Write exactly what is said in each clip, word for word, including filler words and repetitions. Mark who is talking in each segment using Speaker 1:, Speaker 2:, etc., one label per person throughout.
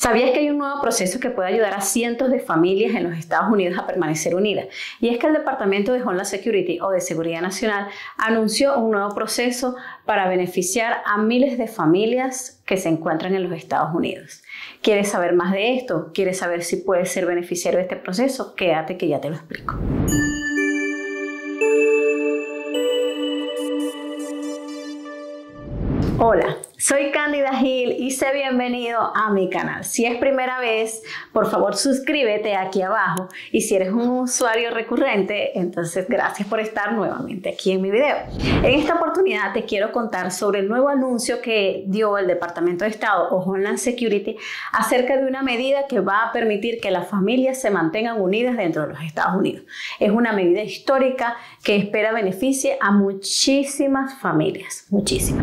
Speaker 1: ¿Sabías que hay un nuevo proceso que puede ayudar a cientos de familias en los Estados Unidos a permanecer unidas? Y es que el Departamento de Homeland Security o de Seguridad Nacional anunció un nuevo proceso para beneficiar a miles de familias que se encuentran en los Estados Unidos. ¿Quieres saber más de esto? ¿Quieres saber si puedes ser beneficiario de este proceso? Quédate que ya te lo explico. Hola, soy Cándida Gil y sé bienvenido a mi canal. Si es primera vez, por favor suscríbete aquí abajo, y si eres un usuario recurrente, entonces gracias por estar nuevamente aquí en mi video. En esta oportunidad te quiero contar sobre el nuevo anuncio que dio el Departamento de Estado o Homeland Security acerca de una medida que va a permitir que las familias se mantengan unidas dentro de los Estados Unidos. Es una medida histórica que espera beneficie a muchísimas familias, muchísimas.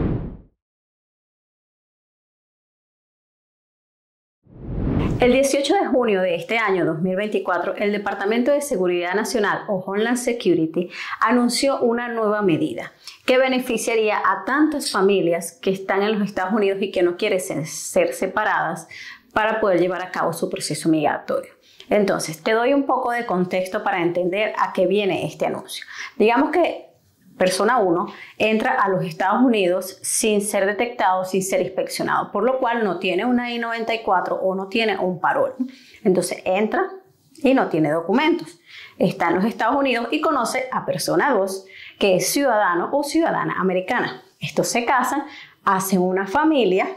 Speaker 1: El dieciocho de junio de este año dos mil veinticuatro, el Departamento de Seguridad Nacional o Homeland Security anunció una nueva medida que beneficiaría a tantas familias que están en los Estados Unidos y que no quieren ser, ser separadas para poder llevar a cabo su proceso migratorio. Entonces, te doy un poco de contexto para entender a qué viene este anuncio. Digamos que persona uno entra a los Estados Unidos sin ser detectado, sin ser inspeccionado, por lo cual no tiene una I noventa y cuatro o no tiene un parol. Entonces entra y no tiene documentos. Está en los Estados Unidos y conoce a persona dos, que es ciudadano o ciudadana americana. Estos se casan, hacen una familia.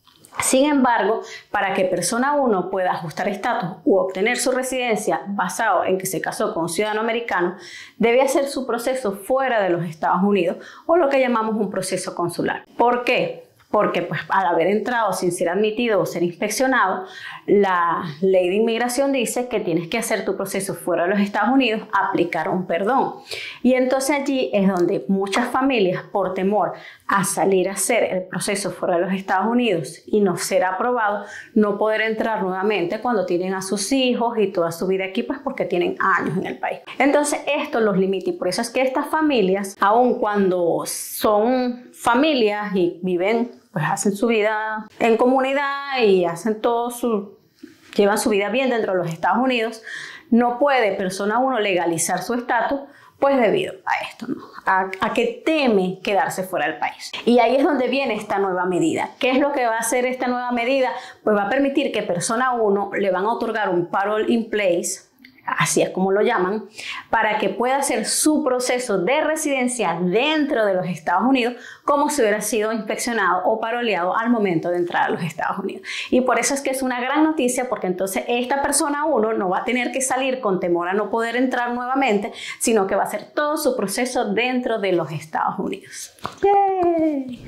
Speaker 1: Sin embargo, para que persona uno pueda ajustar estatus u obtener su residencia basado en que se casó con un ciudadano americano, debe hacer su proceso fuera de los Estados Unidos o lo que llamamos un proceso consular. ¿Por qué? Porque pues, al haber entrado sin ser admitido o ser inspeccionado, la ley de inmigración dice que tienes que hacer tu proceso fuera de los Estados Unidos, aplicar un perdón. Y entonces allí es donde muchas familias, por temor a salir a hacer el proceso fuera de los Estados Unidos y no ser aprobado, no poder entrar nuevamente cuando tienen a sus hijos y toda su vida aquí, pues porque tienen años en el país. Entonces esto los limita y por eso es que estas familias, aun cuando son familias y viven, pues hacen su vida en comunidad y hacen todo su, llevan su vida bien dentro de los Estados Unidos, no puede persona uno legalizar su estatus, pues debido a esto, ¿no? A, a que teme quedarse fuera del país. Y ahí es donde viene esta nueva medida. ¿Qué es lo que va a hacer esta nueva medida? Pues va a permitir que persona uno le van a otorgar un parole in place, así es como lo llaman, para que pueda hacer su proceso de residencia dentro de los Estados Unidos como si hubiera sido inspeccionado o paroleado al momento de entrar a los Estados Unidos. Y por eso es que es una gran noticia, porque entonces esta persona uno no va a tener que salir con temor a no poder entrar nuevamente, sino que va a hacer todo su proceso dentro de los Estados Unidos. ¡Yay!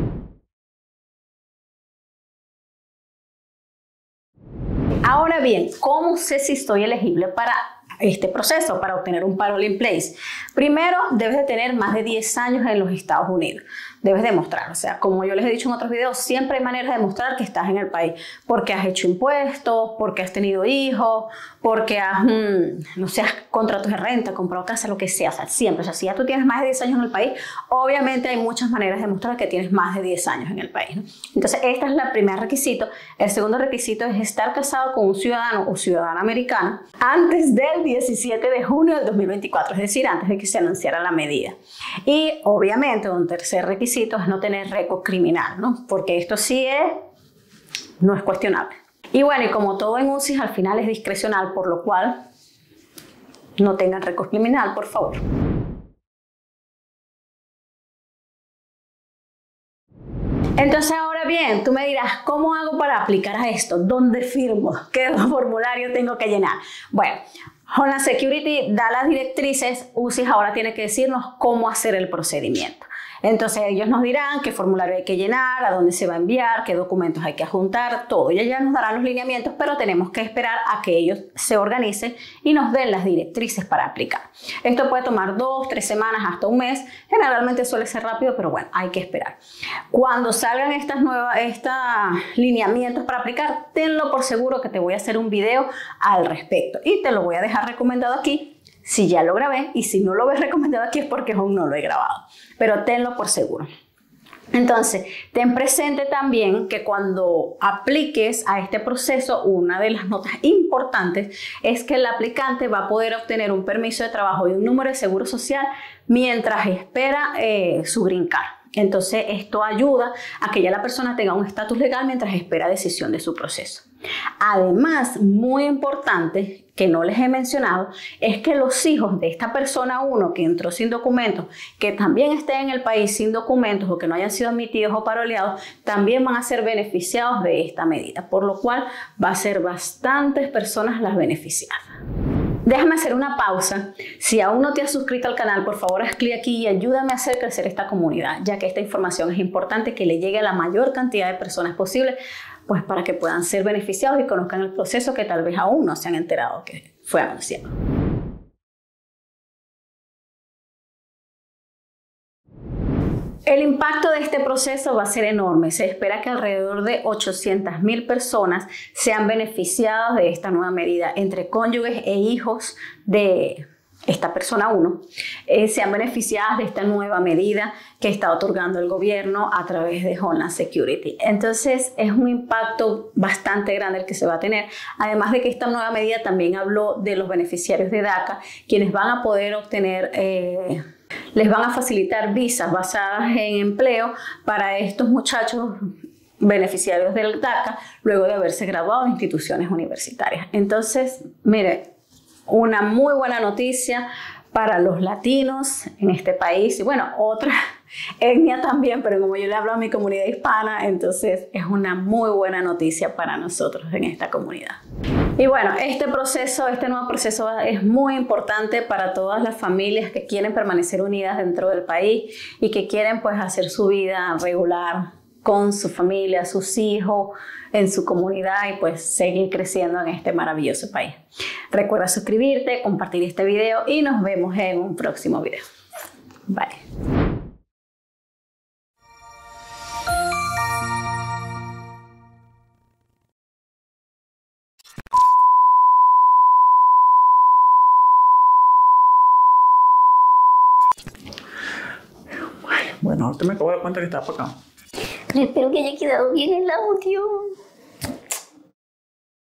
Speaker 1: Ahora bien, ¿cómo sé si estoy elegible para este proceso, para obtener un parole in place? Primero, debes de tener más de diez años en los Estados Unidos. Debes demostrar, o sea, como yo les he dicho en otros videos, siempre hay maneras de demostrar que estás en el país, porque has hecho impuestos, porque has tenido hijos, porque has, mmm, no sé, contratos de renta, comprado casa, lo que sea, o sea, siempre. O sea, si ya tú tienes más de diez años en el país, obviamente hay muchas maneras de demostrar que tienes más de diez años en el país, ¿no? Entonces, este es el primer requisito. El segundo requisito es estar casado con un ciudadano o ciudadana americana antes del diecisiete de junio del dos mil veinticuatro, es decir, antes de que se anunciara la medida. Y obviamente un tercer requisito es no tener récord criminal, ¿no? Porque esto sí es, no es cuestionable. Y bueno, y como todo en U C I S al final es discrecional, por lo cual no tengan récord criminal, por favor. Entonces ahora bien, tú me dirás, ¿cómo hago para aplicar a esto? ¿Dónde firmo? ¿Qué formulario tengo que llenar? Bueno, Homeland Security da las directrices, U C I S ahora tiene que decirnos cómo hacer el procedimiento. Entonces ellos nos dirán qué formulario hay que llenar, a dónde se va a enviar, qué documentos hay que adjuntar, todo. Y ellos nos darán los lineamientos, pero tenemos que esperar a que ellos se organicen y nos den las directrices para aplicar. Esto puede tomar dos, tres semanas, hasta un mes. Generalmente suele ser rápido, pero bueno, hay que esperar. Cuando salgan estas nuevas, estos lineamientos para aplicar, tenlo por seguro que te voy a hacer un video al respecto. Y te lo voy a dejar recomendado aquí. Si ya lo grabé, y si no lo ves recomendado aquí es porque aún no lo he grabado, pero tenlo por seguro. Entonces, ten presente también que cuando apliques a este proceso, una de las notas importantes es que el aplicante va a poder obtener un permiso de trabajo y un número de seguro social mientras espera eh, su green card. Entonces, esto ayuda a que ya la persona tenga un estatus legal mientras espera decisión de su proceso. Además, muy importante, que no les he mencionado, es que los hijos de esta persona uno que entró sin documentos, que también estén en el país sin documentos o que no hayan sido admitidos o paroleados, también van a ser beneficiados de esta medida, por lo cual va a ser bastantes personas las beneficiadas. Déjame hacer una pausa. Si aún no te has suscrito al canal, por favor haz clic aquí y ayúdame a hacer crecer esta comunidad, ya que esta información es importante que le llegue a la mayor cantidad de personas posible, pues para que puedan ser beneficiados y conozcan el proceso que tal vez aún no se han enterado que fue anunciado. El impacto de este proceso va a ser enorme. Se espera que alrededor de ochocientas mil personas sean beneficiadas de esta nueva medida, entre cónyuges e hijos de esta persona uno, eh, sean beneficiadas de esta nueva medida que está otorgando el gobierno a través de Homeland Security. Entonces, es un impacto bastante grande el que se va a tener. Además de que esta nueva medida también habló de los beneficiarios de DACA, quienes van a poder obtener... Eh, les van a facilitar visas basadas en empleo para estos muchachos beneficiarios del DACA luego de haberse graduado en instituciones universitarias. Entonces, mire, una muy buena noticia para los latinos en este país y bueno, otra etnia también, pero como yo le hablo a mi comunidad hispana, entonces es una muy buena noticia para nosotros en esta comunidad. Y bueno, este proceso, este nuevo proceso es muy importante para todas las familias que quieren permanecer unidas dentro del país y que quieren pues hacer su vida regular con su familia, sus hijos, en su comunidad y pues seguir creciendo en este maravilloso país. Recuerda suscribirte, compartir este video y nos vemos en un próximo video. Bye.
Speaker 2: Bueno, ahorita me acabo de dar cuenta que estaba para acá.
Speaker 3: Espero que haya quedado bien el audio.